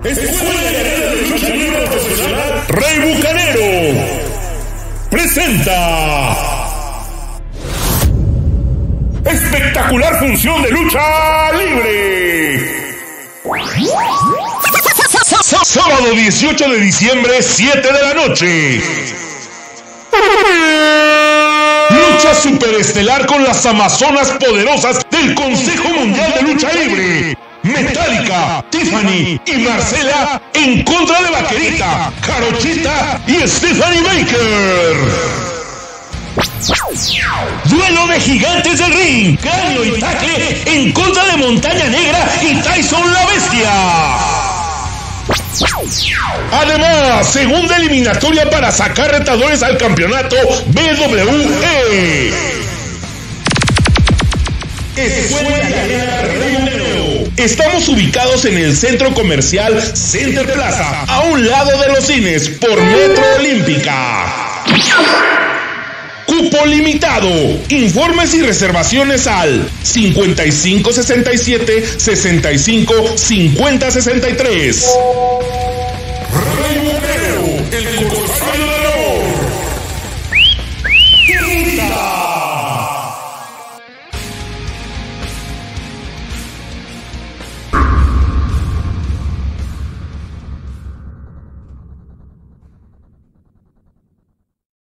Escuela de Lucha Libre Profesional Rey Bucanero presenta espectacular función de lucha libre. Sábado 18 de diciembre, 7 de la noche. Lucha superestelar con las amazonas poderosas del Consejo Mundial de Lucha Libre. Metallica, Tiffany y Marcela en contra de Vaquerita, Jarochita y Stephanie Baker. Duelo de gigantes del ring, Cráneo y Tacle en contra de Montaña Negra y Tyson la Bestia. Además, segunda eliminatoria para sacar retadores al campeonato BWE. Estamos ubicados en el centro comercial Center Plaza, a un lado de los cines, por Metro Olímpica. Cupo limitado. Informes y reservaciones al 5567 65 50 63. Rey Bucanero, el corsario de